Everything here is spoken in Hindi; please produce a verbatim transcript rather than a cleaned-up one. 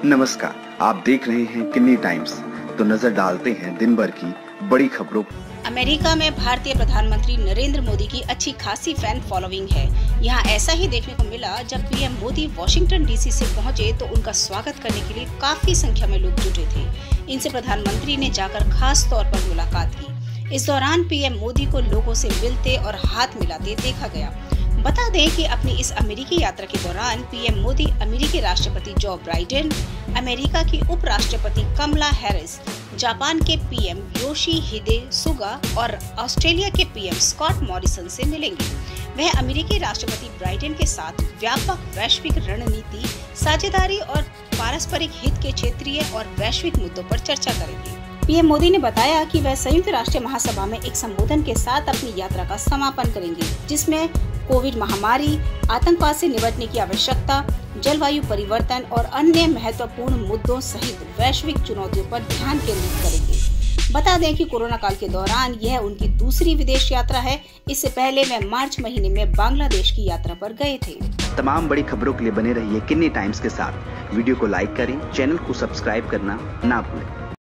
नमस्कार, आप देख रहे हैं किन्नी टाइम्स। तो नजर डालते हैं दिन भर की बड़ी खबरों। अमेरिका में भारतीय प्रधानमंत्री नरेंद्र मोदी की अच्छी खासी फैन फॉलोइंग है। यहाँ ऐसा ही देखने को मिला जब पीएम मोदी वॉशिंगटन डीसी से पहुंचे तो उनका स्वागत करने के लिए काफी संख्या में लोग जुटे थे। इनसे प्रधानमंत्री ने जाकर खास तौर पर मुलाकात की। इस दौरान पीएम मोदी को लोगों से मिलते और हाथ मिलाते देखा गया। बता दें कि अपनी इस अमेरिकी यात्रा के दौरान पीएम मोदी अमेरिकी राष्ट्रपति जो बाइडेन, अमेरिका की उपराष्ट्रपति कमला हैरिस, जापान के पीएम योशिहिदे सुगा और ऑस्ट्रेलिया के पीएम स्कॉट मॉरिसन से मिलेंगे। वह अमेरिकी राष्ट्रपति बाइडेन के साथ व्यापक वैश्विक रणनीति, साझेदारी और पारस्परिक हित के क्षेत्रीय और वैश्विक मुद्दों पर चर्चा करेंगे। पीएम मोदी ने बताया कि वह संयुक्त राष्ट्र महासभा में एक संबोधन के साथ अपनी यात्रा का समापन करेंगे, जिसमें कोविड महामारी, आतंकवाद से निपटने की आवश्यकता, जलवायु परिवर्तन और अन्य महत्वपूर्ण मुद्दों सहित वैश्विक चुनौतियों पर ध्यान केंद्रित करेंगे। बता दें कि कोरोना काल के दौरान यह उनकी दूसरी विदेश यात्रा है। इससे पहले वे मार्च महीने में बांग्लादेश की यात्रा पर गए थे। तमाम बड़ी खबरों के लिए बने रहिए किन्नी टाइम्स के साथ। वीडियो को लाइक करें, चैनल को सब्सक्राइब करना ना भूलें।